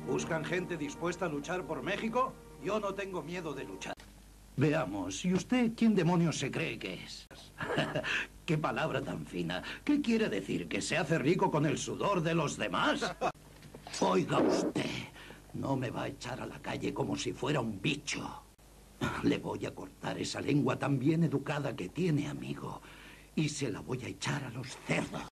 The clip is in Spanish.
¿Buscan gente dispuesta a luchar por México? Yo no tengo miedo de luchar. Veamos, ¿y usted quién demonios se cree que es? ¡Qué palabra tan fina! ¿Qué quiere decir? ¿Que se hace rico con el sudor de los demás? Oiga usted, no me va a echar a la calle como si fuera un bicho. Le voy a cortar esa lengua tan bien educada que tiene, amigo. Y se la voy a echar a los cerdos.